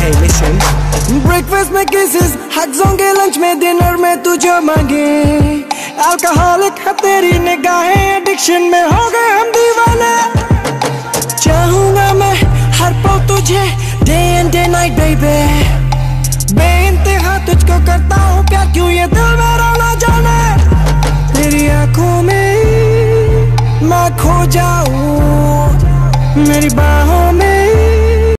Hey listen, breakfast में kisses, hugs होंगे lunch में, डिनर में तू जो मांगे। अल्कोहलिक है तेरी निगाहें, एडिक्शन में हो गए हम दीवाने। चाहूंगा मैं हर पल तुझे, day and day night baby. बेइंतहा तुझको करता हूँ प्यार, क्यों ये दिल मेरा ना जाने। तेरी आंखों में मैं खो जाऊं, मेरी बाहों में